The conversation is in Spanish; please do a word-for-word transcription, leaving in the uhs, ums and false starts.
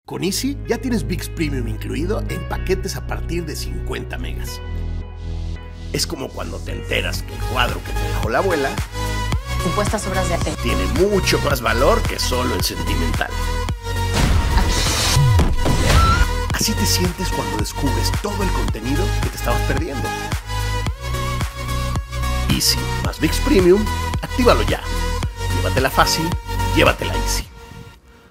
Con Easy ya tienes ViX Premium incluido en paquetes a partir de cincuenta megas. Es como cuando te enteras que el cuadro que te dejó la abuela, supuestas obras de arte, tiene mucho más valor que solo el sentimental. Así te sientes cuando descubres todo el contenido que te estabas perdiendo. Easy más ViX Premium, actívalo ya. Llévatela fácil, llévatela Easy.